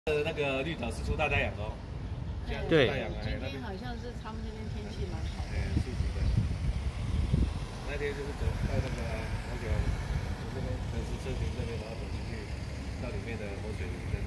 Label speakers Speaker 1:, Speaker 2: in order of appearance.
Speaker 1: 那个绿岛是出大太阳哦，
Speaker 2: 对，
Speaker 1: 太阳啊，
Speaker 3: 今天好像是他们那边天气蛮好的，
Speaker 1: 舒服的。那天就是走到那个从这边可能是车停这边，然后走进去到里面的活水湖的